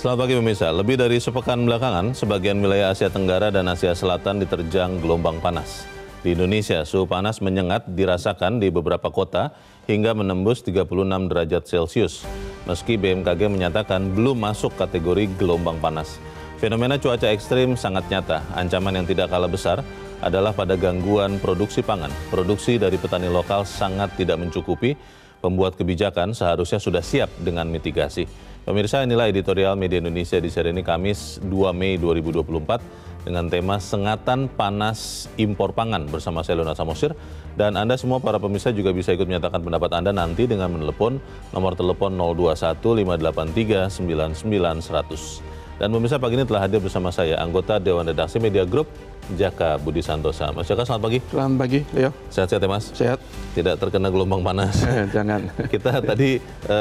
Selamat pagi pemirsa. Lebih dari sepekan belakangan, sebagian wilayah Asia Tenggara dan Asia Selatan diterjang gelombang panas. Di Indonesia, suhu panas menyengat dirasakan di beberapa kota hingga menembus 36 derajat Celcius. Meski BMKG menyatakan belum masuk kategori gelombang panas. Fenomena cuaca ekstrim sangat nyata. Ancaman yang tidak kalah besar adalah pada gangguan produksi pangan. Produksi dari petani lokal sangat tidak mencukupi. Pembuat kebijakan seharusnya sudah siap dengan mitigasi. Pemirsa, inilah editorial Media Indonesia di seri ini Kamis 2 Mei 2024 dengan tema Sengatan Panas Impor Pangan bersama saya Leona Samosir. Dan Anda semua para pemirsa juga bisa ikut menyatakan pendapat Anda nanti dengan menelepon nomor telepon 021 583 99 100. Dan pemirsa, pagi ini telah hadir bersama saya anggota Dewan Redaksi Media Group, Jaka Budi Santosa. Mas Jaka, selamat pagi. Selamat pagi, Leo. Sehat-sehat ya, Mas? Sehat. Tidak terkena gelombang panas. Jangan. Kita tadi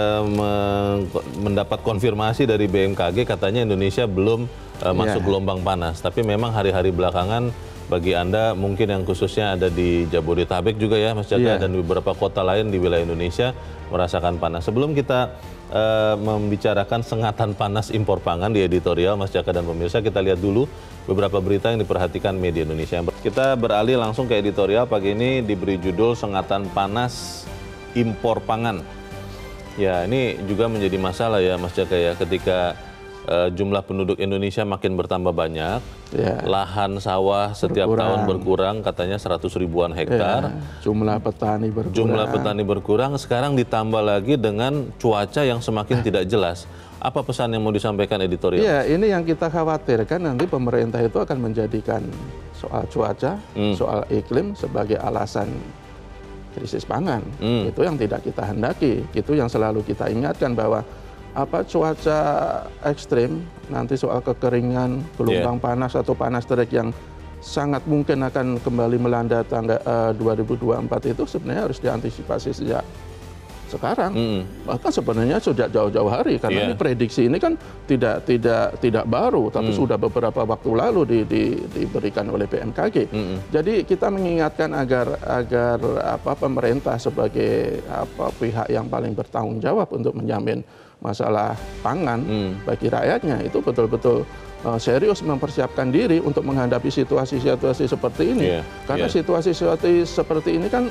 mendapat konfirmasi dari BMKG, katanya Indonesia belum masuk gelombang panas. Tapi memang hari-hari belakangan bagi Anda mungkin yang khususnya ada di Jabodetabek juga ya, Mas Jaka, dan di beberapa kota lain di wilayah Indonesia merasakan panas. Sebelum kita membicarakan sengatan panas impor pangan di editorial Mas Jaka dan pemirsa, kita lihat dulu beberapa berita yang diperhatikan media Indonesia. Kita beralih langsung ke editorial pagi ini, diberi judul Sengatan Panas Impor Pangan. Ya, ini juga menjadi masalah ya Mas Jaka ya, ketika jumlah penduduk Indonesia makin bertambah banyak, lahan sawah setiap tahun berkurang, katanya 100 ribuan hektar. Jumlah petani berkurang. Jumlah petani berkurang, sekarang ditambah lagi dengan cuaca yang semakin tidak jelas. Apa pesan yang mau disampaikan editorial? Ya, ini yang kita khawatirkan, nanti pemerintah itu akan menjadikan soal cuaca, soal iklim sebagai alasan krisis pangan. Itu yang tidak kita hendaki. Itu yang selalu kita ingatkan bahwa cuaca ekstrim, nanti soal kekeringan, gelombang panas atau panas terik yang sangat mungkin akan kembali melanda tanggal 2024 itu sebenarnya harus diantisipasi sejak sekarang. Bahkan sebenarnya sejak jauh-jauh hari, karena ini prediksi ini kan tidak baru, tapi sudah beberapa waktu lalu diberikan oleh BMKG. Jadi kita mengingatkan agar pemerintah sebagai pihak yang paling bertanggung jawab untuk menjamin masalah pangan bagi rakyatnya itu betul-betul serius mempersiapkan diri untuk menghadapi situasi-situasi seperti ini. Karena situasi-situasi seperti ini kan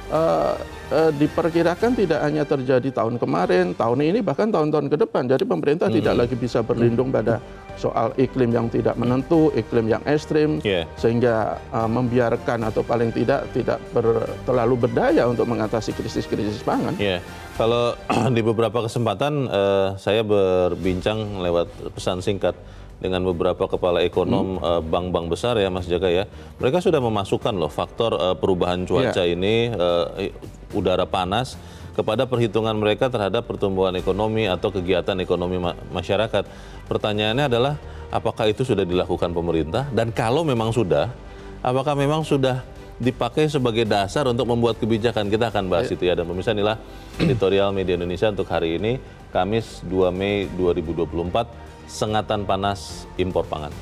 diperkirakan tidak hanya terjadi tahun kemarin, tahun ini, bahkan tahun-tahun ke depan. Jadi pemerintah tidak lagi bisa berlindung pada soal iklim yang tidak menentu, iklim yang ekstrim, sehingga membiarkan atau paling tidak terlalu berdaya untuk mengatasi krisis-krisis pangan. Kalau di beberapa kesempatan saya berbincang lewat pesan singkat dengan beberapa kepala ekonom bank-bank besar ya Mas Jaka ya. Mereka sudah memasukkan loh faktor perubahan cuaca ini, udara panas, kepada perhitungan mereka terhadap pertumbuhan ekonomi atau kegiatan ekonomi masyarakat. Pertanyaannya adalah apakah itu sudah dilakukan pemerintah, dan kalau memang sudah, apakah memang sudah dipakai sebagai dasar untuk membuat kebijakan? Kita akan bahas itu ya. Dan pemirsa, inilah editorial Media Indonesia untuk hari ini, Kamis 2 Mei 2024, Sengatan Panas Impor Pangan.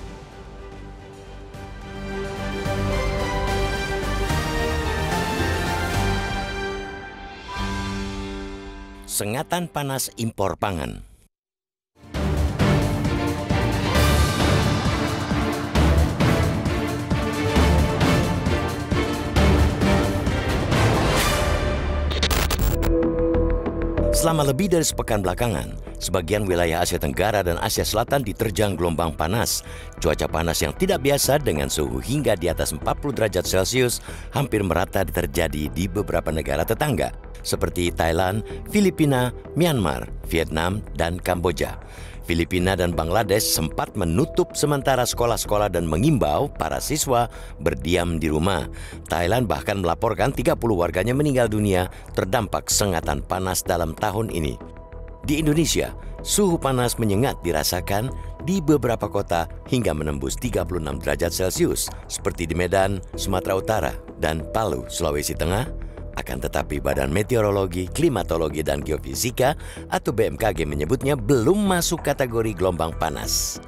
Sengatan Panas Impor Pangan. Selama lebih dari sepekan belakangan, sebagian wilayah Asia Tenggara dan Asia Selatan diterjang gelombang panas. Cuaca panas yang tidak biasa dengan suhu hingga di atas 40 derajat Celcius hampir merata terjadi di beberapa negara tetangga, seperti Thailand, Filipina, Myanmar, Vietnam, dan Kamboja. Filipina dan Bangladesh sempat menutup sementara sekolah-sekolah dan mengimbau para siswa berdiam di rumah. Thailand bahkan melaporkan 30 warganya meninggal dunia terdampak sengatan panas dalam tahun ini. Di Indonesia, suhu panas menyengat dirasakan di beberapa kota hingga menembus 36 derajat Celcius, seperti di Medan, Sumatera Utara, dan Palu, Sulawesi Tengah. Akan tetapi Badan Meteorologi, Klimatologi, dan Geofisika atau BMKG menyebutnya belum masuk kategori gelombang panas.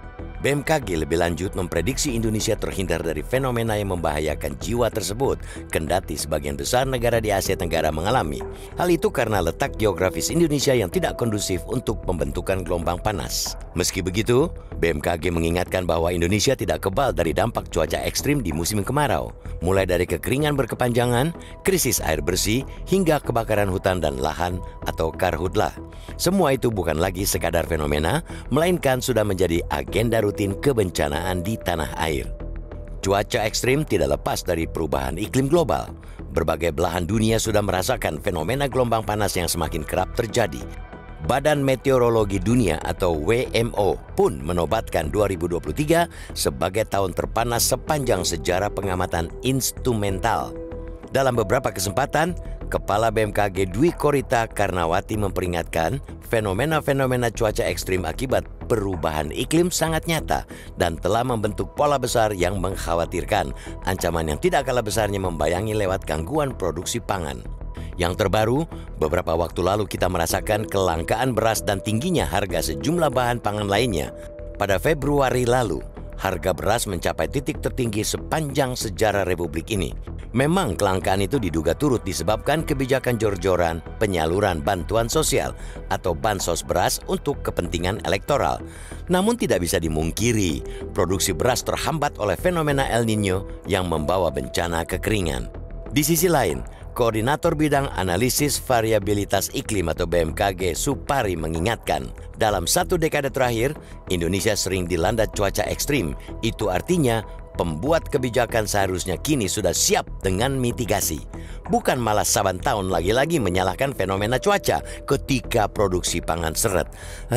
BMKG lebih lanjut memprediksi Indonesia terhindar dari fenomena yang membahayakan jiwa tersebut, kendati sebagian besar negara di Asia Tenggara mengalami. Hal itu karena letak geografis Indonesia yang tidak kondusif untuk pembentukan gelombang panas. Meski begitu, BMKG mengingatkan bahwa Indonesia tidak kebal dari dampak cuaca ekstrim di musim kemarau, mulai dari kekeringan berkepanjangan, krisis air bersih, hingga kebakaran hutan dan lahan atau karhutlah. Semua itu bukan lagi sekadar fenomena, melainkan sudah menjadi agenda rutin kebencanaan di tanah air. Cuaca ekstrim tidak lepas dari perubahan iklim global. Berbagai belahan dunia sudah merasakan fenomena gelombang panas yang semakin kerap terjadi. Badan Meteorologi Dunia atau WMO pun menobatkan 2023 sebagai tahun terpanas sepanjang sejarah pengamatan instrumental. Dalam beberapa kesempatan, Kepala BMKG Dwi Korita Karnawati memperingatkan fenomena-fenomena cuaca ekstrim akibat perubahan iklim sangat nyata dan telah membentuk pola besar yang mengkhawatirkan, ancaman yang tidak kalah besarnya membayangi lewat gangguan produksi pangan. Yang terbaru, beberapa waktu lalu kita merasakan kelangkaan beras dan tingginya harga sejumlah bahan pangan lainnya. Pada Februari lalu, harga beras mencapai titik tertinggi sepanjang sejarah Republik ini. Memang kelangkaan itu diduga turut disebabkan kebijakan jor-joran penyaluran bantuan sosial atau bansos beras untuk kepentingan elektoral. Namun tidak bisa dimungkiri, produksi beras terhambat oleh fenomena El Nino yang membawa bencana kekeringan. Di sisi lain, Koordinator Bidang Analisis Variabilitas Iklim atau BMKG Supari mengingatkan, dalam satu dekade terakhir, Indonesia sering dilanda cuaca ekstrim. Itu artinya pembuat kebijakan seharusnya kini sudah siap dengan mitigasi. Bukan malah saban tahun lagi-lagi menyalahkan fenomena cuaca ketika produksi pangan seret.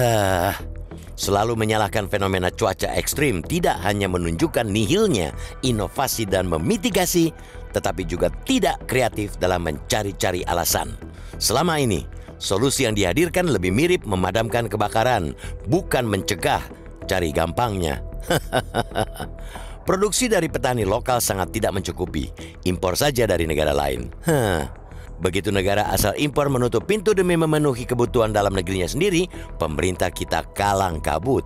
Selalu menyalahkan fenomena cuaca ekstrim tidak hanya menunjukkan nihilnya inovasi dan memitigasi, tetapi juga tidak kreatif dalam mencari-cari alasan. Selama ini, solusi yang dihadirkan lebih mirip memadamkan kebakaran, bukan mencegah, cari gampangnya. Produksi dari petani lokal sangat tidak mencukupi, impor saja dari negara lain. Begitu negara asal impor menutup pintu demi memenuhi kebutuhan dalam negerinya sendiri, pemerintah kita kalang kabut.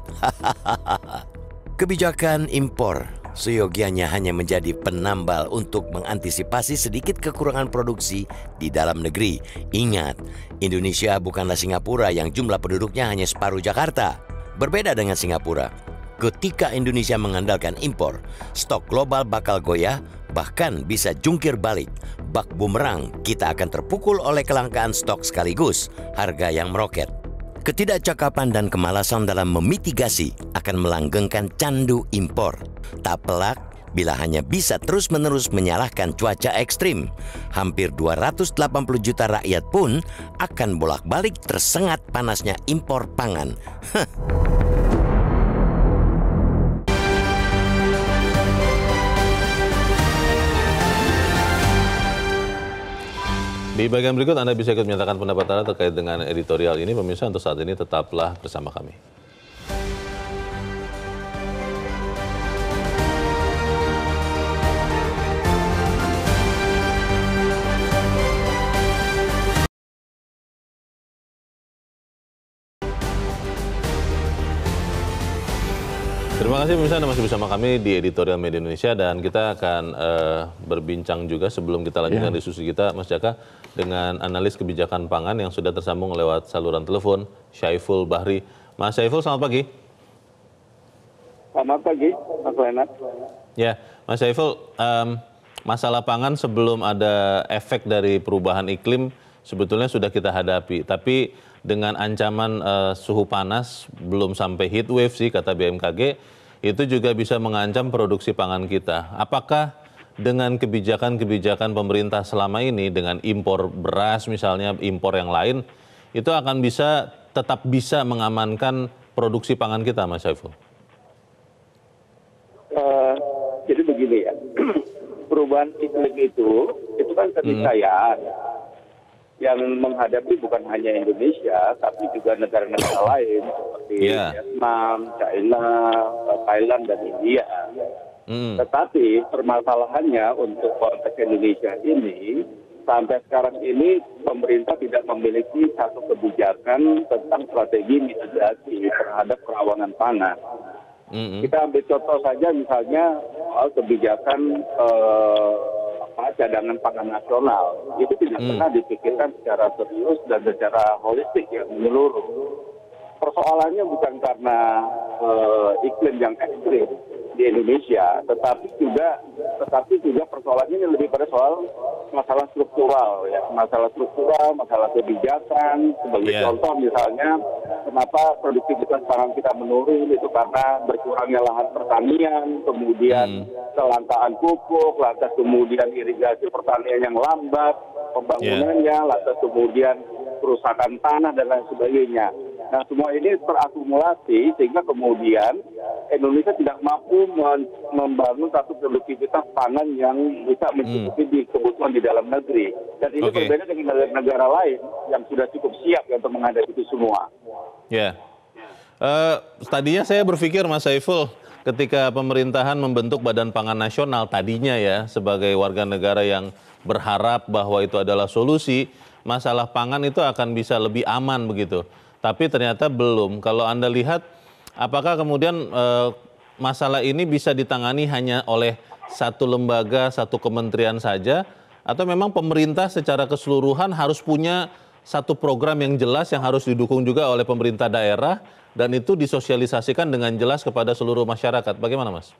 Kebijakan impor seyogianya hanya menjadi penambal untuk mengantisipasi sedikit kekurangan produksi di dalam negeri. Ingat, Indonesia bukanlah Singapura yang jumlah penduduknya hanya separuh Jakarta. Berbeda dengan Singapura, ketika Indonesia mengandalkan impor, stok global bakal goyah, bahkan bisa jungkir balik. Bak bumerang, kita akan terpukul oleh kelangkaan stok sekaligus harga yang meroket. Ketidakcakapan dan kemalasan dalam memitigasi akan melanggengkan candu impor. Tak pelak bila hanya bisa terus-menerus menyalahkan cuaca ekstrim. Hampir 280 juta rakyat pun akan bolak-balik tersengat panasnya impor pangan. Di bagian berikut Anda bisa ikut menyatakan pendapat Anda terkait dengan editorial ini. Pemirsa, untuk saat ini tetaplah bersama kami. Terima kasih pemirsa, Anda masih bersama kami di Editorial Media Indonesia dan kita akan berbincang juga sebelum kita lanjutkan diskusi kita, Mas Jaka, dengan analis kebijakan pangan yang sudah tersambung lewat saluran telepon, Syaiful Bahri. Mas Syaiful, selamat pagi. Selamat pagi, Mas Renat. Ya, Mas Syaiful, masalah pangan sebelum ada efek dari perubahan iklim sebetulnya sudah kita hadapi, tapi dengan ancaman suhu panas belum sampai heat wave sih kata BMKG, itu juga bisa mengancam produksi pangan kita. Apakah dengan kebijakan-kebijakan pemerintah selama ini dengan impor beras misalnya, impor yang lain, itu akan tetap bisa mengamankan produksi pangan kita, Mas Syaiful? Jadi begini ya, perubahan iklim itu kan keniscayaan yang menghadapi bukan hanya Indonesia, tapi juga negara-negara lain seperti Vietnam, China, Thailand, dan India. Tetapi permasalahannya untuk konteks Indonesia ini, sampai sekarang ini pemerintah tidak memiliki satu kebijakan tentang strategi mitigasi terhadap kerawanan pangan. Kita ambil contoh saja misalnya soal kebijakan cadangan pangan nasional. Itu tidak pernah dipikirkan secara serius dan secara holistik ya, menyeluruh. Persoalannya bukan karena iklim yang ekstrim di Indonesia, tetapi juga persoalannya lebih pada soal masalah struktural ya, masalah kebijakan. Sebagai contoh misalnya, kenapa produktivitas pangan kita menurun itu karena berkurangnya lahan pertanian, kemudian kelangkaan pupuk, lantas kemudian irigasi pertanian yang lambat, pembangunannya, lantas kemudian kerusakan tanah dan lain sebagainya. Nah, semua ini terakumulasi sehingga kemudian Indonesia tidak mampu membangun satu produktivitas pangan yang bisa mencukupi di kebutuhan di dalam negeri. Dan ini berbeda dengan negara lain yang sudah cukup siap untuk menghadapi itu semua. Ya, tadinya saya berpikir Mas Saiful, ketika pemerintahan membentuk Badan Pangan Nasional tadinya ya, sebagai warga negara yang berharap bahwa itu adalah solusi, masalah pangan itu akan bisa lebih aman begitu. Tapi ternyata belum. Kalau Anda lihat, apakah kemudian masalah ini bisa ditangani hanya oleh satu lembaga, satu kementerian saja, atau memang pemerintah secara keseluruhan harus punya satu program yang jelas yang harus didukung juga oleh pemerintah daerah, dan itu disosialisasikan dengan jelas kepada seluruh masyarakat? Bagaimana, Mas?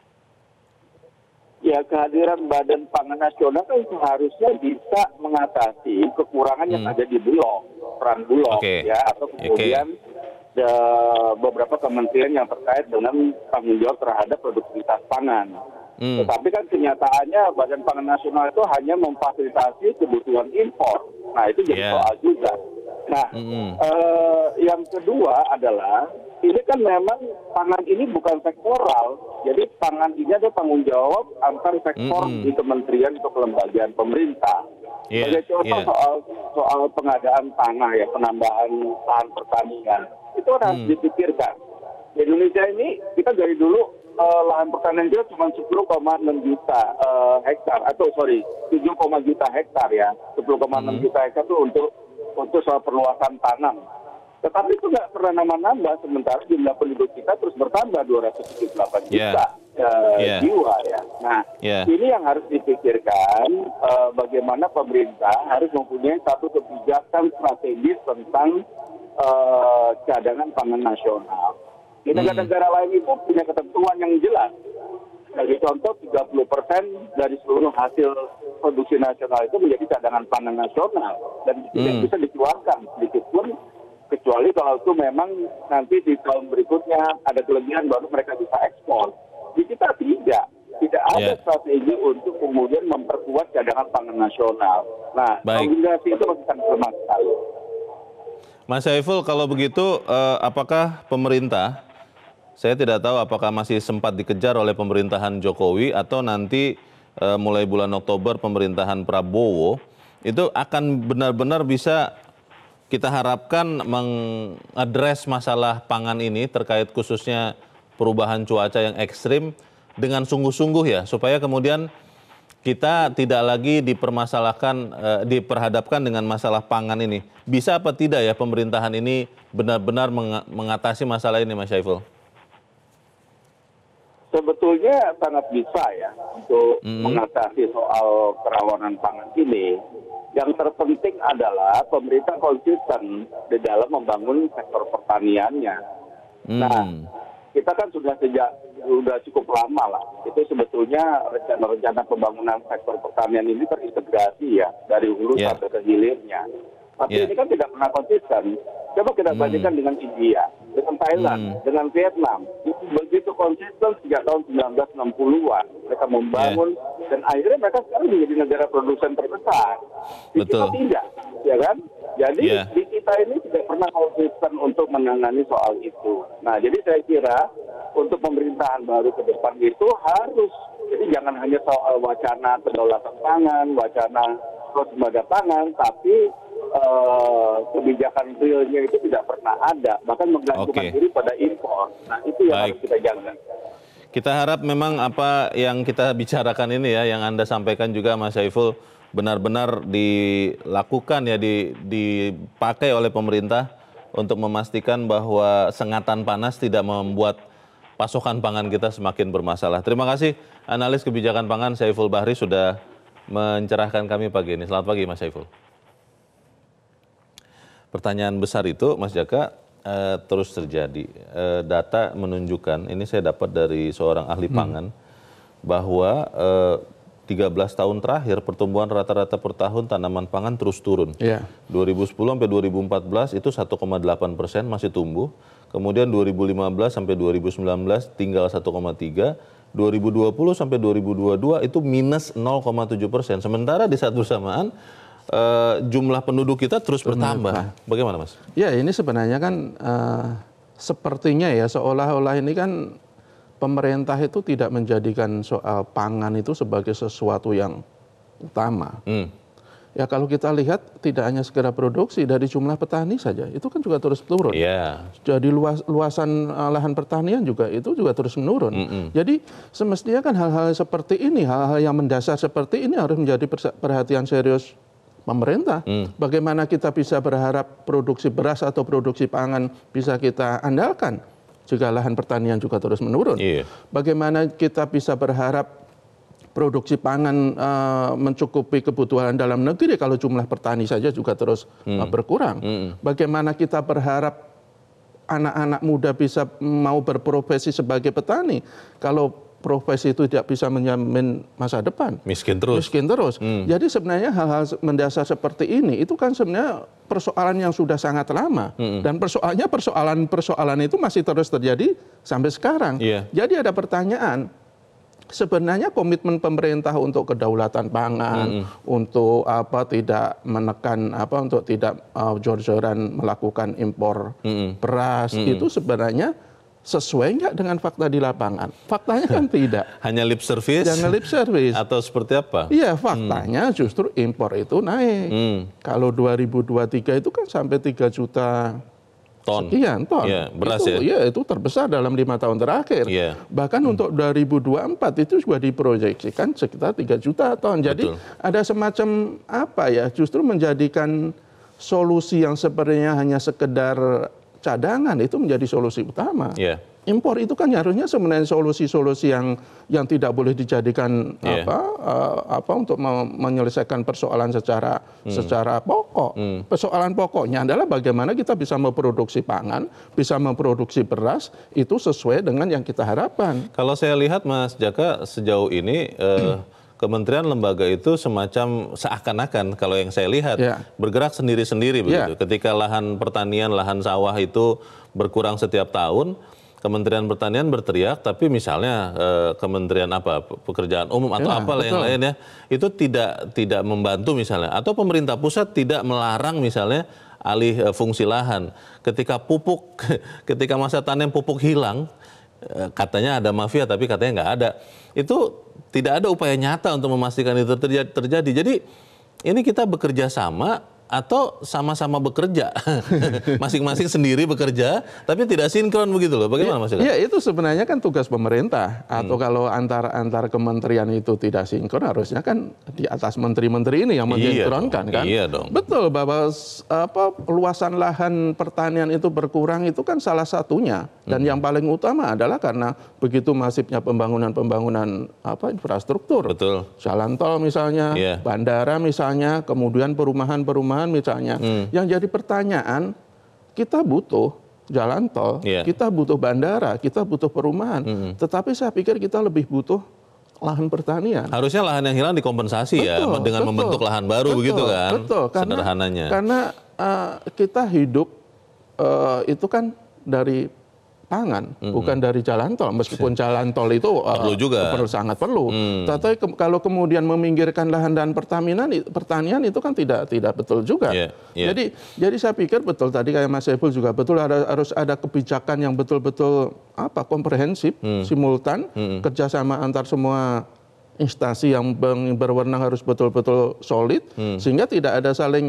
Ya, kehadiran Badan Pangan Nasional kan seharusnya bisa mengatasi kekurangan yang ada di Bulog, peran Bulog, ya, atau kemudian beberapa kementerian yang terkait dengan tanggung jawab terhadap produktivitas pangan. Tetapi kan kenyataannya Badan Pangan Nasional itu hanya memfasilitasi kebutuhan impor. Nah, itu jadi soal juga. Nah, yang kedua adalah ini kan memang pangan ini bukan sektoral. Jadi pangan ini ada tanggung jawab antar sektor di kementerian atau kelembagaan pemerintah. Sebagai contoh soal pengadaan tanah ya, penambahan lahan pertanian, itu harus dipikirkan. Di Indonesia ini kita dari dulu lahan pertanian kita cuma 10,6 juta hektar, atau 7, juta hektar ya, 10,6 juta hektar itu untuk soal perluasan tanam. Tetapi itu nggak pernah nambah, sementara jumlah penduduk kita terus bertambah 278 juta jiwa ya. Nah, ini yang harus dipikirkan, bagaimana pemerintah harus mempunyai satu kebijakan strategis tentang cadangan pangan nasional. Di negara-negara lain itu punya ketentuan yang jelas. Sebagai contoh, 30% dari seluruh hasil produksi nasional itu menjadi cadangan pangan nasional dan tidak bisa dikeluarkan sedikit pun, kecuali kalau itu memang nanti di tahun berikutnya ada kelebihan baru mereka bisa ekspor. Di kita tidak ada strategi untuk kemudian memperkuat cadangan pangan nasional. Nah, kombinasi itu masih sangat lemah sekali. Mas Saiful, kalau begitu apakah pemerintah, saya tidak tahu apakah masih sempat dikejar oleh pemerintahan Jokowi atau nanti mulai bulan Oktober pemerintahan Prabowo, itu akan benar-benar bisa kita harapkan mengadres masalah pangan ini terkait khususnya perubahan cuaca yang ekstrim dengan sungguh-sungguh ya, supaya kemudian kita tidak lagi diperhadapkan dengan masalah pangan ini. Bisa apa tidak ya pemerintahan ini benar-benar mengatasi masalah ini, Mas Saiful? Sebetulnya sangat bisa ya untuk mengatasi soal kerawanan pangan ini. Yang terpenting adalah pemerintah konsisten di dalam membangun sektor pertaniannya. Nah, kita kan sudah cukup lama lah. Itu sebetulnya rencana pembangunan sektor pertanian ini terintegrasi ya, dari hulu sampai ke hilirnya. Tapi ini kan tidak pernah konsisten. Coba kita bandingkan dengan India, dengan Thailand, dengan Vietnam. Itu begitu konsisten sejak tahun 1960-an. Mereka membangun dan akhirnya mereka sekarang menjadi negara produsen terbesar. Di kita tidak, ya kan? Jadi di kita ini tidak pernah konsisten untuk menangani soal itu. Nah, jadi saya kira untuk pemerintahan baru ke depan itu harus, jadi jangan hanya soal wacana kedaulatan pangan, wacana swasembada pangan, tapi kebijakan realnya itu tidak pernah ada, bahkan menggantungkan diri pada impor. Nah, itu yang harus kita jaga. Kita harap memang apa yang kita bicarakan ini ya, yang Anda sampaikan juga Mas Saiful, benar-benar dilakukan ya, dipakai oleh pemerintah untuk memastikan bahwa sengatan panas tidak membuat pasokan pangan kita semakin bermasalah. Terima kasih analis kebijakan pangan Syaiful Bahri sudah mencerahkan kami pagi ini. Selamat pagi Mas Syaiful. Pertanyaan besar itu Mas Jaka terus terjadi. Data menunjukkan, ini saya dapat dari seorang ahli pangan, bahwa 13 tahun terakhir pertumbuhan rata-rata per tahun tanaman pangan terus turun. 2010 sampai 2014 itu 1,8% masih tumbuh. Kemudian 2015 sampai 2019 tinggal 1,3%. 2020 sampai 2022 itu minus 0,7%. Sementara di saat bersamaan jumlah penduduk kita terus bertambah. Bagaimana Mas? Ya ini sebenarnya kan sepertinya ya seolah-olah ini kan pemerintah itu tidak menjadikan soal pangan itu sebagai sesuatu yang utama. Ya kalau kita lihat tidak hanya segera produksi, dari jumlah petani saja itu kan juga terus turun. Jadi luasan lahan pertanian juga itu juga terus menurun. Jadi semestinya kan hal-hal seperti ini, hal-hal yang mendasar seperti ini harus menjadi perhatian serius pemerintah. Bagaimana kita bisa berharap produksi beras atau produksi pangan bisa kita andalkan jika lahan pertanian juga terus menurun. Bagaimana kita bisa berharap produksi pangan mencukupi kebutuhan dalam negeri kalau jumlah petani saja juga terus berkurang. Bagaimana kita berharap anak-anak muda bisa mau berprofesi sebagai petani kalau profesi itu tidak bisa menjamin masa depan. Miskin terus. Jadi sebenarnya hal-hal mendasar seperti ini itu kan sebenarnya persoalan yang sudah sangat lama. Dan persoalan itu masih terus terjadi sampai sekarang. Jadi ada pertanyaan, sebenarnya komitmen pemerintah untuk kedaulatan pangan, untuk tidak menekan untuk tidak jor-joran melakukan impor beras, itu sebenarnya sesuai nggak dengan fakta di lapangan? Faktanya kan tidak. Hanya lip service? Jangan lip service. Atau seperti apa? Iya, faktanya justru impor itu naik. Kalau 2023 itu kan sampai 3 juta sekian ton. Beras itu, itu terbesar dalam 5 tahun terakhir. Bahkan untuk 2024 itu juga diproyeksikan sekitar 3 juta ton. Jadi ada semacam justru menjadikan solusi yang sebenarnya hanya sekedar cadangan itu menjadi solusi utama. Impor itu kan harusnya sebenarnya solusi-solusi yang tidak boleh dijadikan untuk menyelesaikan persoalan secara pokok. Persoalan pokoknya adalah bagaimana kita bisa memproduksi pangan, bisa memproduksi beras itu sesuai dengan yang kita harapkan. Kalau saya lihat Mas Jaka sejauh ini kementerian lembaga itu semacam seakan-akan kalau yang saya lihat bergerak sendiri-sendiri begitu. Ketika lahan pertanian, lahan sawah itu berkurang setiap tahun, Kementerian Pertanian berteriak, tapi misalnya Kementerian Pekerjaan Umum atau apalah yang lain itu tidak membantu misalnya, atau pemerintah pusat tidak melarang misalnya alih fungsi lahan. Ketika masa tanam pupuk hilang, katanya ada mafia tapi katanya nggak ada. Itu tidak ada upaya nyata untuk memastikan itu terjadi. Jadi ini kita bekerja sama atau sama-sama bekerja, masing-masing sendiri bekerja, tapi tidak sinkron begitu loh. Bagaimana Mas? Iya, itu sebenarnya kan tugas pemerintah. Atau kalau antar kementerian itu tidak sinkron, harusnya kan di atas menteri-menteri ini yang mensinkronkan kan. Iya dong. Betul bahwa luasan lahan pertanian itu berkurang itu kan salah satunya. Dan yang paling utama adalah karena begitu masifnya pembangunan infrastruktur. Jalan tol misalnya, bandara misalnya, kemudian perumahan misalnya. Yang jadi pertanyaan, kita butuh jalan tol, kita butuh bandara, kita butuh perumahan. Tetapi saya pikir kita lebih butuh lahan pertanian. Harusnya lahan yang hilang dikompensasi dengan membentuk lahan baru begitu kan. Sederhananya. Karena kita hidup itu kan dari pangan, bukan dari jalan tol. Meskipun jalan tol itu sangat perlu. Tapi kalau kemudian meminggirkan lahan dan pertanian itu kan tidak betul juga. Jadi saya pikir betul tadi kayak Mas Syaiful juga betul harus ada kebijakan yang betul-betul komprehensif, simultan, kerjasama antar semua instansi yang berwenang harus betul-betul solid, sehingga tidak ada saling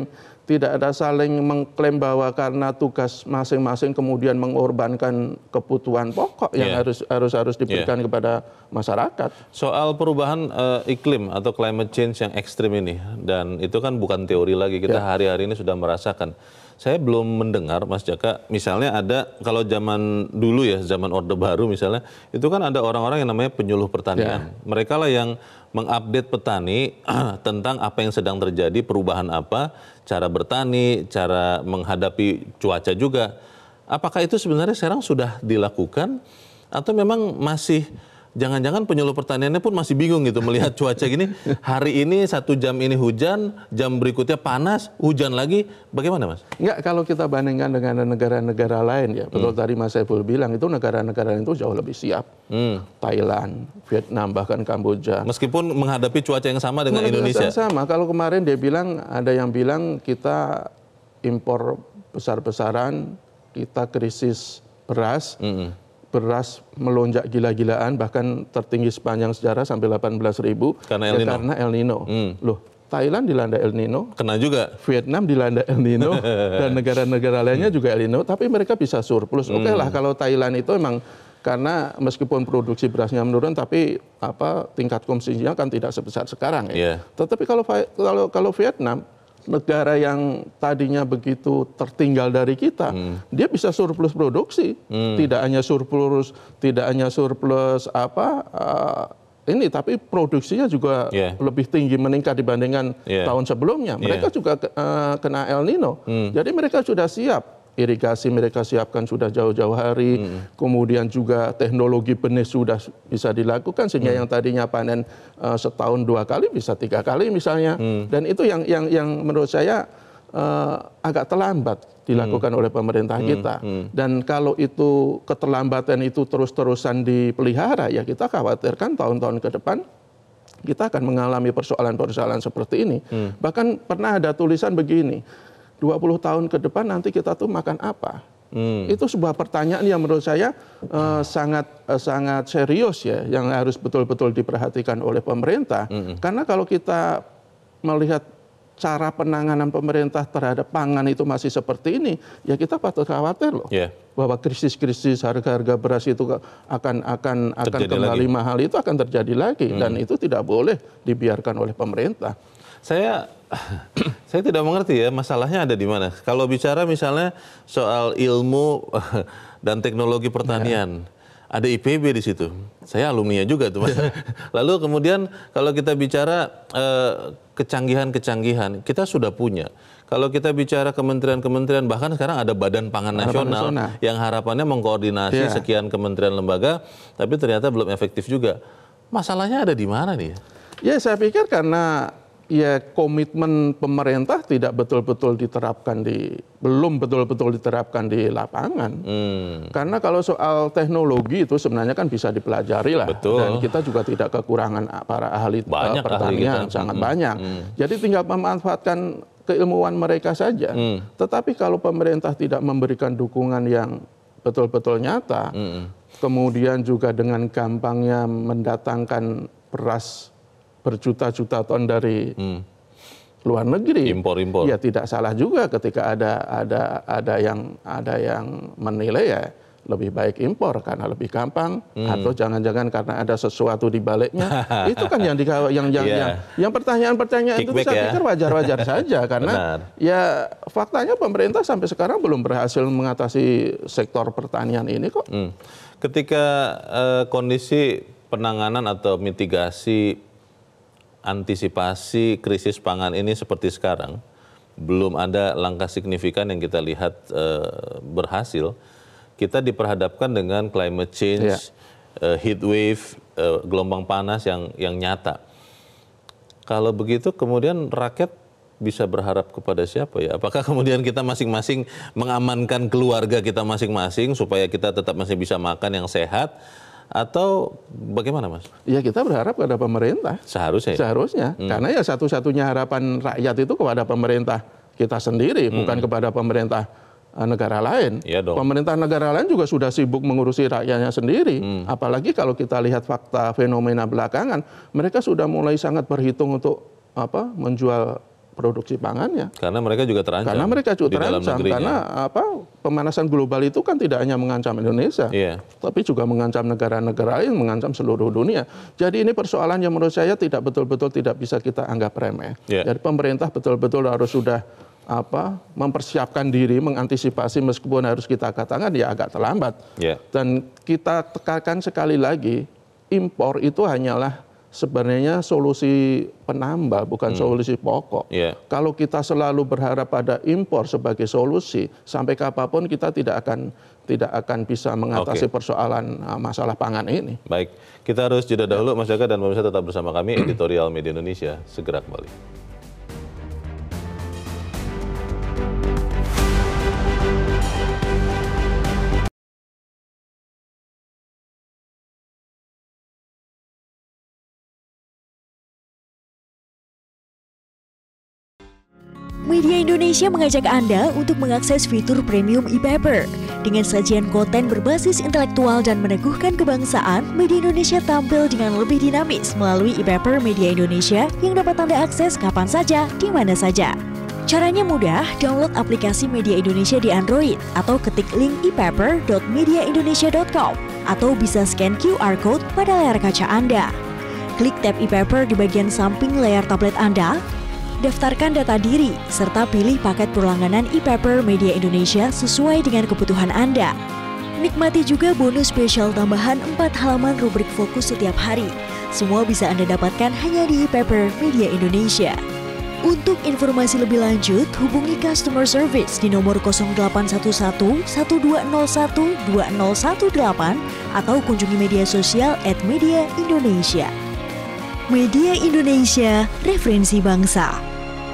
tidak ada saling mengklaim bahwa karena tugas masing-masing kemudian mengorbankan kebutuhan pokok yang harus diberikan kepada masyarakat. Soal perubahan iklim atau climate change yang ekstrim ini, dan itu kan bukan teori lagi, kita hari-hari ini sudah merasakan. Saya belum mendengar, Mas Jaka, misalnya ada, kalau zaman dulu ya, zaman Orde Baru misalnya, itu kan ada orang-orang yang namanya penyuluh pertanian. Mereka lah yang mengupdate petani tentang apa yang sedang terjadi, perubahan apa, cara bertani, cara menghadapi cuaca juga. Apakah itu sebenarnya sekarang sudah dilakukan, atau memang masih, jangan-jangan penyuluh pertaniannya pun masih bingung gitu melihat cuaca gini, hari ini 1 jam ini hujan, jam berikutnya panas, hujan lagi, bagaimana Mas? Enggak, kalau kita bandingkan dengan negara-negara lain ya, betul tadi Mas Saiful bilang itu negara-negara itu jauh lebih siap. Thailand, Vietnam, bahkan Kamboja. Meskipun menghadapi cuaca yang sama dengan Indonesia. Sama, kalau kemarin dia bilang, ada yang bilang kita impor besar-besaran, kita krisis beras, beras melonjak gila-gilaan, bahkan tertinggi sepanjang sejarah sampai 18.000 karena El Nino. Karena El Nino. Loh, Thailand dilanda El Nino, kena juga. Vietnam dilanda El Nino, dan negara-negara lainnya juga El Nino, tapi mereka bisa surplus. Oke lah, kalau Thailand itu memang karena meskipun produksi berasnya menurun, tapi tingkat konsumsinya kan tidak sebesar sekarang ya. Tetapi kalau Vietnam, negara yang tadinya begitu tertinggal dari kita, dia bisa surplus produksi, tidak hanya surplus ini, tapi produksinya juga lebih tinggi, meningkat dibandingkan tahun sebelumnya. Mereka juga kena El Nino, jadi mereka sudah siap. Irigasi mereka siapkan sudah jauh-jauh hari, kemudian juga teknologi benih sudah bisa dilakukan, sehingga yang tadinya panen setahun 2 kali bisa 3 kali misalnya, dan itu yang menurut saya agak terlambat dilakukan oleh pemerintah kita. Dan kalau itu keterlambatan itu terus-terusan dipelihara, ya kita khawatirkan tahun-tahun ke depan kita akan mengalami persoalan-persoalan seperti ini. Bahkan pernah ada tulisan begini, 20 tahun ke depan nanti kita tuh makan apa? Itu sebuah pertanyaan yang menurut saya sangat serius ya, yang harus betul-betul diperhatikan oleh pemerintah. Karena kalau kita melihat cara penanganan pemerintah terhadap pangan itu masih seperti ini, ya kita patut khawatir loh. Bahwa krisis-krisis harga-harga beras itu akan kembali mahal, itu akan terjadi lagi, dan itu tidak boleh dibiarkan oleh pemerintah. Saya tidak mengerti ya, masalahnya ada di mana. Kalau bicara misalnya soal ilmu dan teknologi pertanian, ada IPB di situ. Saya alumninya juga tuh Mas. Lalu kemudian kalau kita bicara kecanggihan-kecanggihan, kita sudah punya. Kalau kita bicara kementerian-kementerian, bahkan sekarang ada Badan Pangan Nasional yang harapannya mengkoordinasi sekian kementerian lembaga, tapi ternyata belum efektif juga. Masalahnya ada di mana nih? Ya, saya pikir karena komitmen pemerintah tidak betul-betul diterapkan belum betul-betul diterapkan di lapangan. Karena kalau soal teknologi itu sebenarnya kan bisa dipelajari lah. Dan kita juga tidak kekurangan para ahli pertanian, sangat banyak. Jadi tinggal memanfaatkan keilmuan mereka saja. Tetapi kalau pemerintah tidak memberikan dukungan yang betul-betul nyata, kemudian juga dengan gampangnya mendatangkan beras berjuta-juta ton dari luar negeri, impor. Ya tidak salah juga ketika ada yang menilai ya lebih baik impor karena lebih gampang, atau jangan-jangan karena ada sesuatu di baliknya. Itu kan yang pertanyaan-pertanyaan itu saya pikir wajar-wajar saja, karena ya faktanya pemerintah sampai sekarang belum berhasil mengatasi sektor pertanian ini kok. Ketika kondisi penanganan atau mitigasi antisipasi krisis pangan ini seperti sekarang, belum ada langkah signifikan yang kita lihat berhasil, kita diperhadapkan dengan climate change, heat wave, gelombang panas yang nyata. Kalau begitu kemudian rakyat bisa berharap kepada siapa ya? Apakah kemudian kita masing-masing mengamankan keluarga kita masing-masing supaya kita tetap masih bisa makan yang sehat? Atau bagaimana Mas? Ya kita berharap kepada pemerintah. Seharusnya. Karena ya satu-satunya harapan rakyat itu kepada pemerintah kita sendiri, bukan kepada pemerintah negara lain. Pemerintah negara lain juga sudah sibuk mengurusi rakyatnya sendiri. Apalagi kalau kita lihat fakta fenomena belakangan, mereka sudah mulai sangat berhitung untuk menjual produksi pangannya. Karena mereka juga terancam. Karena mereka juga di dalam terancam. negerinya. Karena pemanasan global itu kan tidak hanya mengancam Indonesia, tapi juga mengancam negara-negara lain, mengancam seluruh dunia. Jadi ini persoalan yang menurut saya betul-betul tidak bisa kita anggap remeh. Jadi pemerintah betul-betul harus sudah mempersiapkan diri, mengantisipasi, meskipun harus kita katakan ya agak terlambat. Dan kita tekankan sekali lagi, impor itu hanyalah sebenarnya solusi penambah, bukan solusi pokok. Kalau kita selalu berharap pada impor sebagai solusi, sampai kapanpun kita tidak akan bisa mengatasi persoalan masalah pangan ini. Baik, kita harus jeda dahulu, Mas Jaka, dan pemirsa tetap bersama kami, Editorial Media Indonesia segera kembali. Media Indonesia mengajak Anda untuk mengakses fitur premium e-paper. Dengan sajian konten berbasis intelektual dan meneguhkan kebangsaan, Media Indonesia tampil dengan lebih dinamis melalui e-paper Media Indonesia yang dapat Anda akses kapan saja, di mana saja. Caranya mudah, download aplikasi Media Indonesia di Android atau ketik link e-paper.mediaindonesia.com atau bisa scan QR Code pada layar kaca Anda. Klik tab e-paper di bagian samping layar tablet Anda, daftarkan data diri, serta pilih paket berlangganan e-paper Media Indonesia sesuai dengan kebutuhan Anda. Nikmati juga bonus spesial tambahan 4 halaman rubrik fokus setiap hari. Semua bisa Anda dapatkan hanya di e-paper Media Indonesia. Untuk informasi lebih lanjut, hubungi customer service di nomor 0811 1201 2018 atau kunjungi media sosial @Media Indonesia. Media Indonesia, referensi bangsa.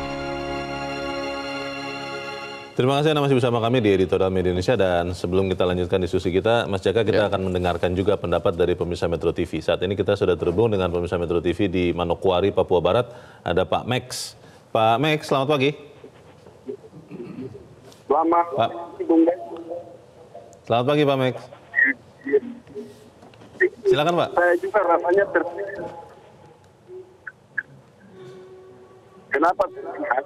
Terima kasih Anda masih bersama kami di Editorial Media Indonesia, dan sebelum kita lanjutkan diskusi kita, Mas Jaka, kita akan mendengarkan juga pendapat dari pemirsa Metro TV. Saat ini kita sudah terhubung dengan pemirsa Metro TV di Manokwari, Papua Barat. Ada Pak Max. Pak Max, selamat pagi. Selamat pagi, Bung Ben. Selamat pagi, Pak Max. Silakan, Pak. Saya juga rasanya terpikir. Kenapa terlihat?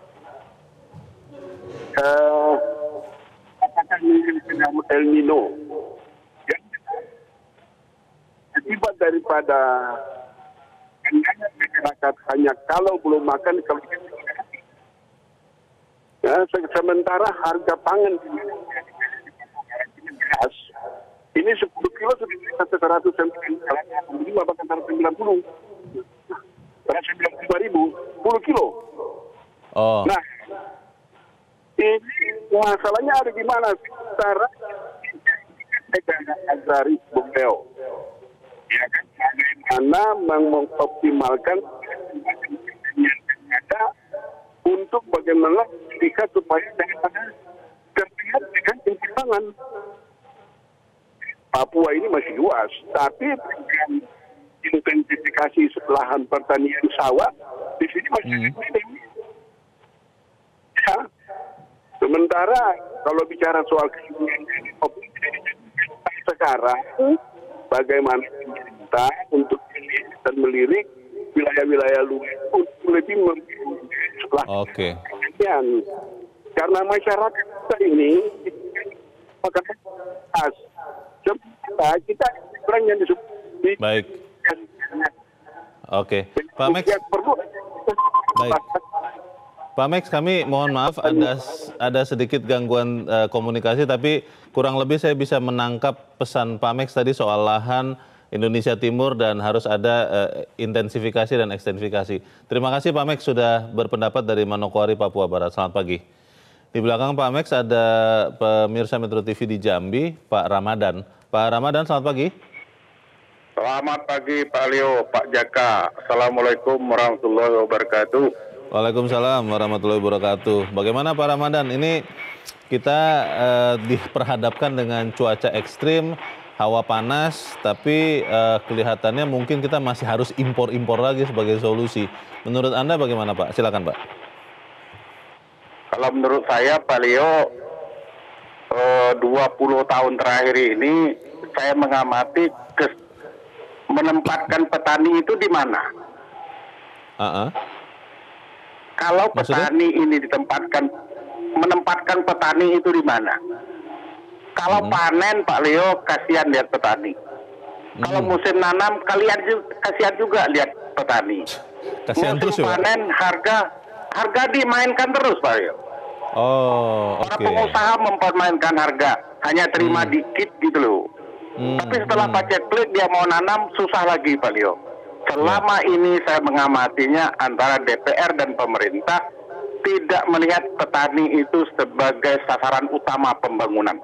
Apakah ini El Nino? Akibat daripada masyarakat hanya kalau belum makan, kalau sementara harga pangan ini 10 kilo sudah 195 bahkan 190, 195.000 10 kilo. Nah, ini masalahnya ada di mana? Secara agraris Bumeo, ya kan? Bagaimana mengoptimalkan yang ada untuk bagaimana lihat supaya daripada terlihat dengan timbangan. Papua ini masih luas, tapi intensifikasi lahan pertanian sawah di sini masih minim. Ya. Sementara kalau bicara soal sekarang, bagaimana pemerintah untuk dan melirik wilayah-wilayah luas untuk lebih karena masyarakat kita ini kita orang yang disebut. Baik. Oke, Pak Max. Baik. Pak Max, kami mohon maaf ada sedikit gangguan komunikasi, tapi kurang lebih saya bisa menangkap pesan Pak Max tadi soal lahan Indonesia Timur dan harus ada intensifikasi dan ekstensifikasi. Terima kasih Pak Max sudah berpendapat dari Manokwari, Papua Barat. Selamat pagi. Di belakang Pak Max ada pemirsa Metro TV di Jambi, Pak Ramadan. Pak Ramadan, selamat pagi. Selamat pagi Pak Leo, Pak Jaka. Assalamualaikum warahmatullahi wabarakatuh. Waalaikumsalam warahmatullahi wabarakatuh. Bagaimana Pak Ramadan? Ini kita diperhadapkan dengan cuaca ekstrim, hawa panas, tapi kelihatannya mungkin kita masih harus impor-impor lagi sebagai solusi. Menurut Anda bagaimana Pak? Silakan Pak. Kalau menurut saya Pak Leo, 20 tahun terakhir ini saya mengamati menempatkan petani itu di mana. Kalau Maksudnya? petani ini menempatkan petani itu di mana? Kalau panen, Pak Leo, kasihan lihat petani. Kalau musim nanam, kasihan juga lihat petani. Kasihan terus Musim ya, Pak? panen, harga dimainkan terus, Pak Leo. Oh, Para oke. pengusaha mempermainkan harga, hanya terima dikit gitu loh. Tapi setelah pajak klik dia mau nanam, susah lagi, Pak Leo. Selama ini saya mengamatinya antara DPR dan pemerintah tidak melihat petani itu sebagai sasaran utama pembangunan.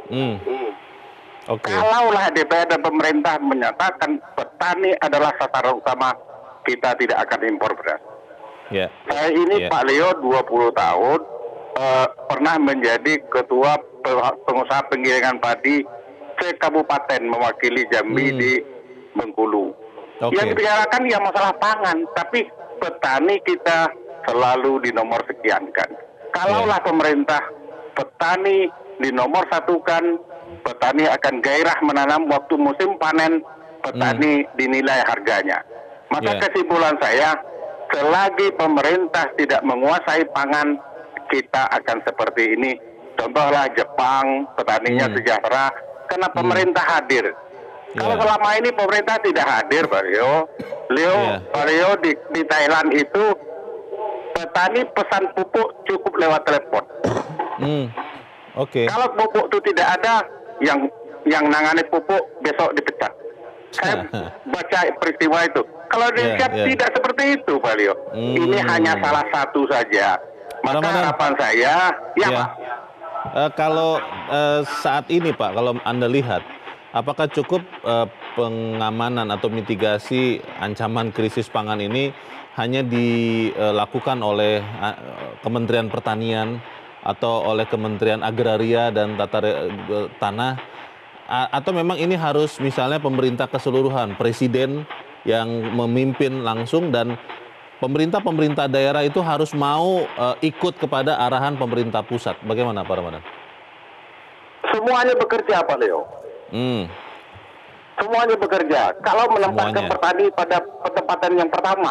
Oke. Kalaulah DPR dan pemerintah menyatakan petani adalah sasaran utama, kita tidak akan impor beras. Ya. Saya ini Ya. Pak Leo 20 tahun pernah menjadi ketua pengusaha penggilingan padi se-kabupaten mewakili Jambi di Bengkulu. Oke. Yang dibicarakan ya masalah pangan, tapi petani kita selalu di nomor sekian kan. Kalaulah pemerintah petani di nomor satukan, petani akan gairah menanam waktu musim panen, petani dinilai harganya. Maka kesimpulan saya, selagi pemerintah tidak menguasai pangan, kita akan seperti ini. Contohlah Jepang, petaninya sejahtera, karena pemerintah hadir. Kalau selama ini pemerintah tidak hadir, Pak Leo, Pak Leo di Thailand itu petani pesan pupuk cukup lewat telepon. Oke. Kalau pupuk itu tidak ada, yang nangani pupuk besok dipecat. Saya baca peristiwa itu. Kalau di Indonesia tidak seperti itu, Pak Leo. Ini hanya salah satu saja. Maka harapan saya, Pak. Kalau saat ini, Pak, kalau Anda lihat, apakah cukup pengamanan atau mitigasi ancaman krisis pangan ini hanya dilakukan oleh Kementerian Pertanian atau oleh Kementerian Agraria dan Tata Tanah, atau memang ini harus misalnya pemerintah keseluruhan, presiden yang memimpin langsung dan pemerintah daerah itu harus mau ikut kepada arahan pemerintah pusat? Bagaimana, Pak Ramadan? Semuanya bekerja, Pak Leo. Semuanya bekerja. Kalau menempatkan petani pada penempatan yang pertama.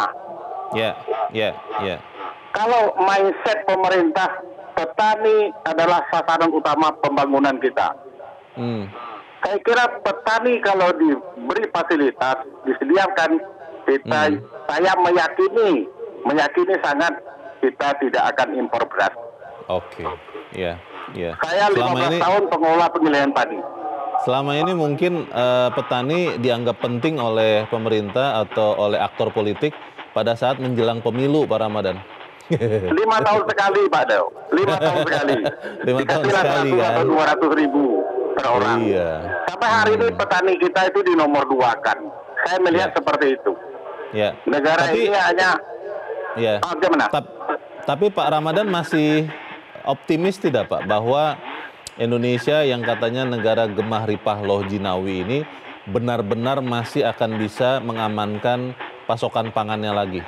Kalau mindset pemerintah, petani adalah sasaran utama pembangunan kita. Saya kira petani kalau diberi fasilitas, disediakan, saya meyakini sangat kita tidak akan impor beras. Oke, Saya 15 tahun pengelola penggilingan padi. Selama ini mungkin petani dianggap penting oleh pemerintah atau oleh aktor politik pada saat menjelang pemilu, Pak Ramadan. 5 tahun sekali, Pak Deo. 5 tahun sekali. 5 tahun sekali kan. 200 ribu per orang. Iya. Sampai hari ini petani kita itu di nomor 2 kan. Saya melihat seperti itu. Negara ini hanya. Gimana? Tapi Pak Ramadan masih optimis tidak, Pak, bahwa Indonesia yang katanya negara gemah ripah loh jinawi ini benar-benar masih akan bisa mengamankan pasokan pangannya lagi?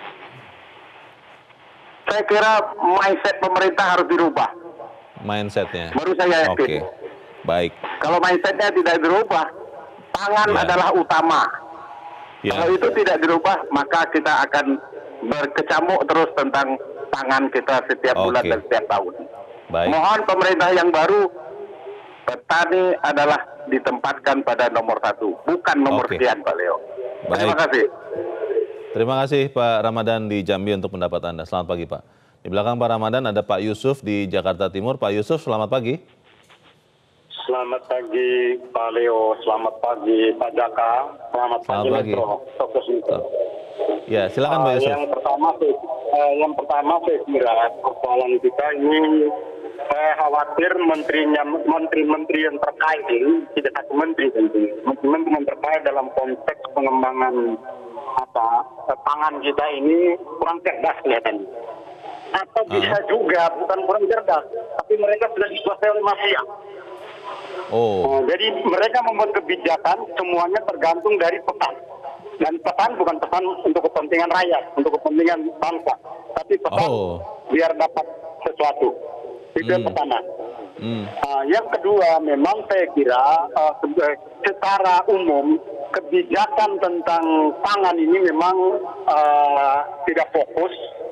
Saya kira mindset pemerintah harus dirubah. Mindsetnya? Baru saya yakin. Oke, baik. Kalau mindsetnya tidak dirubah, pangan adalah utama. Kalau itu tidak dirubah, maka kita akan berkecamuk terus tentang pangan kita setiap bulan dan setiap tahun. Baik. Mohon pemerintah yang baru, petani adalah ditempatkan pada nomor 1, bukan nomor sekian, Pak Leo. Baik. Terima kasih. Terima kasih Pak Ramadan di Jambi untuk pendapat Anda. Selamat pagi, Pak. Di belakang Pak Ramadan ada Pak Yusuf di Jakarta Timur. Pak Yusuf, selamat pagi. Selamat pagi Pak Leo, selamat pagi Pak Jaka, selamat pagi Metro. Ya, silakan Pak Yusuf. Yang pertama saya kira persoalan kita ini, saya khawatir menteri-menteri yang terkait ini, tidak satu menteri tentunya, menteri-menteri yang terkait dalam konteks pengembangan pangan kita ini kurang cerdas kelihatannya. Atau bisa juga bukan kurang cerdas, tapi mereka sudah dikuasai oleh mafia. Jadi mereka membuat kebijakan semuanya tergantung dari pesan. Dan pesan bukan pesan untuk kepentingan rakyat, untuk kepentingan bangsa, tapi pesan biar dapat sesuatu. Itu yang pertama. Yang kedua, memang saya kira secara umum kebijakan tentang pangan ini memang tidak fokus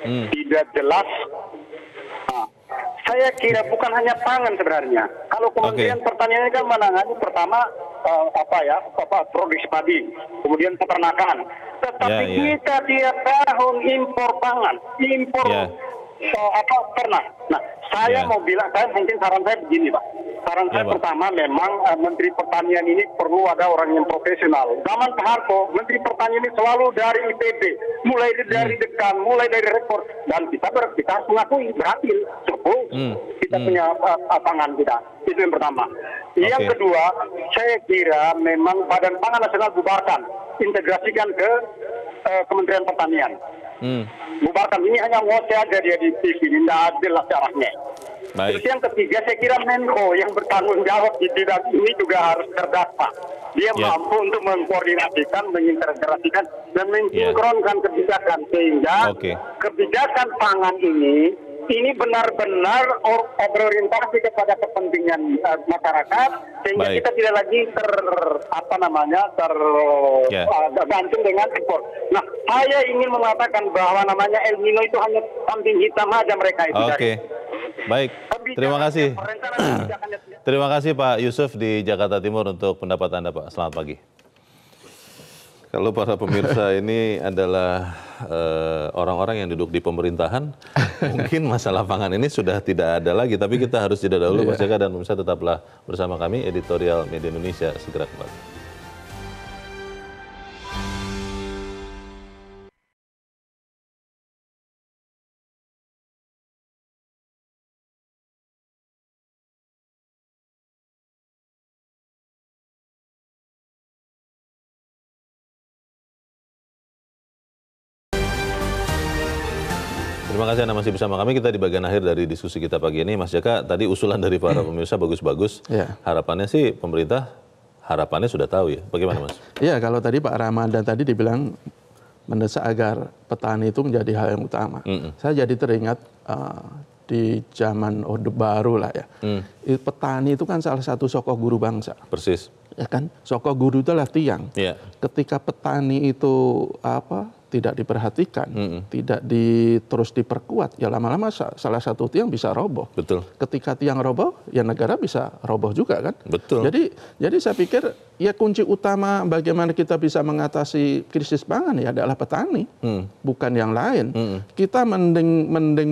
tidak jelas. Nah, saya kira bukan hanya pangan sebenarnya. Kalau Kementerian Pertanian ini kan menangani pertama produksi padi, kemudian peternakan. Tetapi kita tiap tahun impor pangan, impor ternak. Nah, saya mau bilang, mungkin saran saya begini, Pak. Saran saya pertama memang Menteri Pertanian ini perlu ada orang yang profesional. Zaman Pak Harto, Menteri Pertanian ini selalu dari IPB, mulai dari dekan, mulai dari rekor, dan kita harus mengakui berhasil. Cukup kita punya pangan kita. Itu yang pertama. Yang kedua, saya kira memang Badan Pangan Nasional bubarkan, integrasikan ke Kementerian Pertanian. Bubarkan, ini hanya ngoceh aja dia di TV, tidak adil lah caranya. Terus yang ketiga, saya kira Menko yang bertanggung jawab di bidang ini juga harus terdata. Dia mampu untuk mengkoordinasikan, mengintegrasikan, dan mensinkronkan kebijakan. Sehingga kebijakan pangan ini benar-benar berorientasi kepada kepentingan masyarakat, sehingga kita tidak lagi tergantung dengan impor. Nah, saya ingin mengatakan bahwa namanya El Nino itu hanya kambing hitam aja mereka itu. Baik, terima kasih. Terima kasih Pak Yusuf di Jakarta Timur untuk pendapat Anda, Pak. Selamat pagi. Kalau para pemirsa ini adalah orang-orang yang duduk di pemerintahan, mungkin masalah pangan ini sudah tidak ada lagi. Tapi kita harus jeda dahulu, Mas Jaka dan pemirsa tetaplah bersama kami, Editorial Media Indonesia segera kembali. Terima kasih Anda masih bersama kami. Kita di bagian akhir dari diskusi kita pagi ini. Mas Jaka, tadi usulan dari para pemirsa bagus-bagus. Harapannya sih pemerintah, harapannya sudah tahu ya. Bagaimana Mas? Iya, kalau tadi Pak Ramadan tadi dibilang mendesak agar petani itu menjadi hal yang utama. Saya jadi teringat di zaman Orde Baru lah ya. Petani itu kan salah satu sokok guru bangsa. Persis. Ya kan, sokok guru itu adalah tiang. Ketika petani itu tidak diperhatikan, tidak terus diperkuat, ya lama-lama salah satu tiang bisa roboh. Betul. Ketika tiang roboh, ya negara bisa roboh juga kan. Betul. Jadi saya pikir ya kunci utama bagaimana kita bisa mengatasi krisis pangan ya adalah petani, bukan yang lain. Kita mending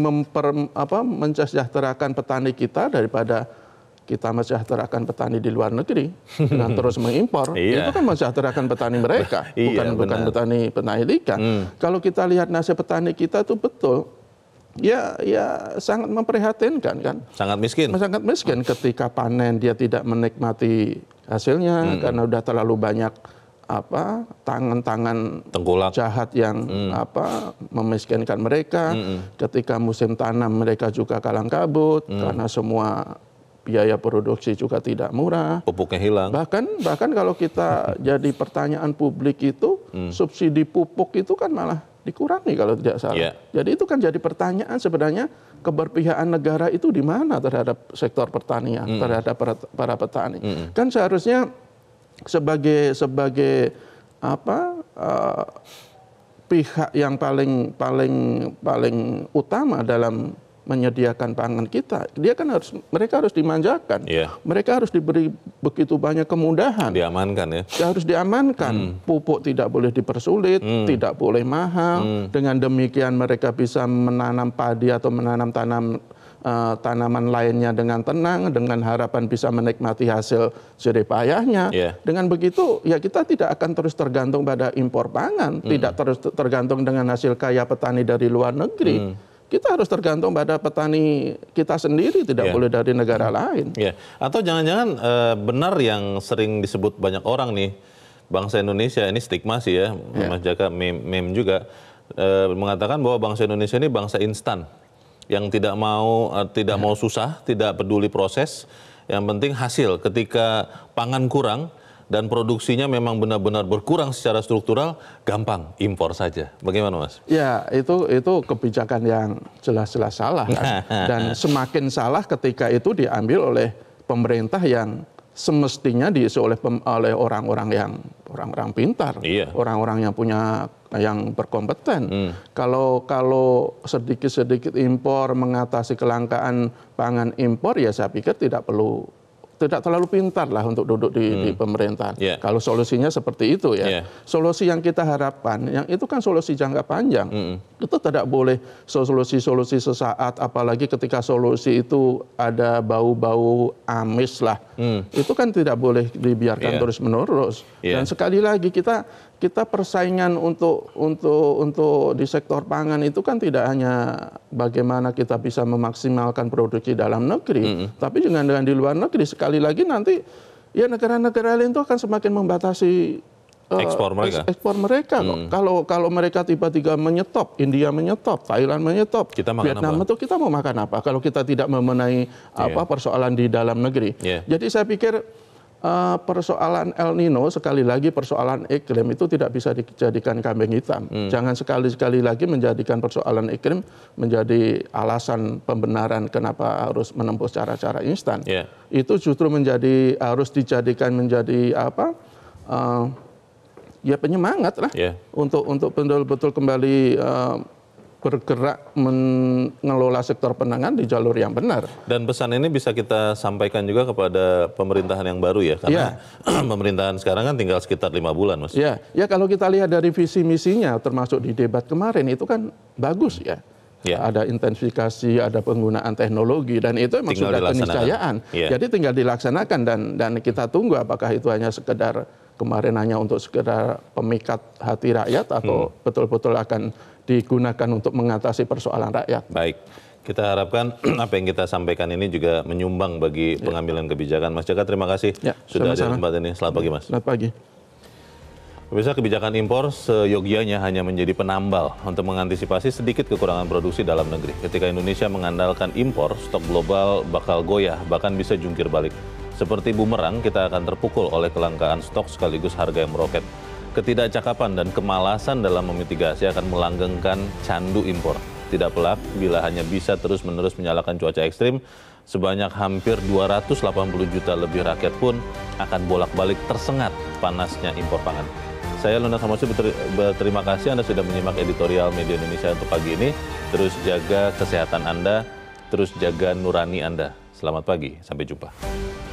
mensejahterakan petani kita daripada kita mensejahterakan petani di luar negeri dengan terus mengimpor. Itu kan mensejahterakan petani mereka, bukan petani ikan. Kalau kita lihat nasib petani kita itu betul, ya sangat memprihatinkan kan. Sangat miskin. Sangat miskin ketika panen dia tidak menikmati hasilnya karena udah terlalu banyak tangan-tangan tengkulak jahat yang memiskinkan mereka. Ketika musim tanam mereka juga kalang kabut karena semua biaya produksi juga tidak murah. Pupuknya hilang. Bahkan kalau kita jadi pertanyaan publik itu, subsidi pupuk itu kan malah dikurangi kalau tidak salah. Jadi itu kan jadi pertanyaan sebenarnya keberpihakan negara itu di mana terhadap sektor pertanian, terhadap para petani. Kan seharusnya sebagai pihak yang paling utama dalam menyediakan pangan kita, mereka harus dimanjakan, mereka harus diberi begitu banyak kemudahan, diamankan ya, harus diamankan, pupuk tidak boleh dipersulit, tidak boleh mahal, dengan demikian mereka bisa menanam padi atau menanam tanaman lainnya dengan tenang, dengan harapan bisa menikmati hasil jerih payahnya. Dengan begitu ya kita tidak akan terus tergantung pada impor pangan, tidak terus tergantung dengan hasil kaya petani dari luar negeri. Kita harus tergantung pada petani kita sendiri, tidak boleh dari negara lain. Atau jangan-jangan benar yang sering disebut banyak orang nih, bangsa Indonesia ini stigma sih ya, Mas Jaka, meme juga, mengatakan bahwa bangsa Indonesia ini bangsa instan, yang tidak mau susah, tidak peduli proses, yang penting hasil. Ketika pangan kurang dan produksinya memang benar-benar berkurang secara struktural, gampang impor saja. Bagaimana Mas? Ya, itu kebijakan yang jelas-jelas salah kan? Dan semakin salah ketika itu diambil oleh pemerintah yang semestinya diisi oleh orang-orang pintar, orang-orang yang punya yang berkompeten. Kalau sedikit-sedikit impor mengatasi kelangkaan pangan impor, ya saya pikir tidak terlalu pintar lah untuk duduk di pemerintahan. Kalau solusinya seperti itu ya. Solusi yang kita harapkan, yang itu kan solusi jangka panjang. Itu tidak boleh solusi-solusi sesaat, apalagi ketika solusi itu ada bau-bau amis lah. Itu kan tidak boleh dibiarkan terus-menerus. Dan sekali lagi kita persaingan untuk di sektor pangan itu kan tidak hanya bagaimana kita bisa memaksimalkan produksi dalam negeri, tapi juga dengan di luar negeri. Sekali lagi nanti ya negara-negara lain itu akan semakin membatasi ekspor mereka. Kalau mereka tiba-tiba menyetop, India menyetop, Thailand menyetop, Vietnam itu kita mau makan apa? Kalau kita tidak memenuhi persoalan di dalam negeri. Jadi saya pikir persoalan El Nino, sekali lagi persoalan iklim itu tidak bisa dijadikan kambing hitam. Jangan sekali-sekali lagi menjadikan persoalan iklim menjadi alasan pembenaran kenapa harus menempuh cara-cara instan. Itu justru harus dijadikan menjadi ya penyemangat lah untuk betul-betul kembali bergerak mengelola sektor pangan di jalur yang benar. Dan pesan ini bisa kita sampaikan juga kepada pemerintahan yang baru ya, karena pemerintahan sekarang kan tinggal sekitar 5 bulan, Mas. Ya kalau kita lihat dari visi misinya, termasuk di debat kemarin itu kan bagus ya. Ada intensifikasi, ada penggunaan teknologi, dan itu memang sudah keniscayaan. Jadi tinggal dilaksanakan dan kita tunggu apakah itu hanya sekedar kemarin hanya untuk sekedar pemikat hati rakyat atau betul-betul akan digunakan untuk mengatasi persoalan rakyat. Baik, kita harapkan apa yang kita sampaikan ini juga menyumbang bagi pengambilan kebijakan. Mas Jaka, terima kasih sudah hadir di tempat ini. Selamat pagi, Mas. Selamat pagi. Pemirsa, kebijakan impor seyogyanya hanya menjadi penambal untuk mengantisipasi sedikit kekurangan produksi dalam negeri. Ketika Indonesia mengandalkan impor, stok global bakal goyah, bahkan bisa jungkir balik. Seperti bumerang, kita akan terpukul oleh kelangkaan stok sekaligus harga yang meroket. Ketidakcakapan dan kemalasan dalam memitigasi akan melanggengkan candu impor. Tidak pelak bila hanya bisa terus-menerus menyalakan cuaca ekstrim, sebanyak hampir 280 juta lebih rakyat pun akan bolak-balik tersengat panasnya impor pangan. Saya Luna Samosi berterima kasih Anda sudah menyimak editorial Media Indonesia untuk pagi ini. Terus jaga kesehatan Anda, terus jaga nurani Anda. Selamat pagi, sampai jumpa.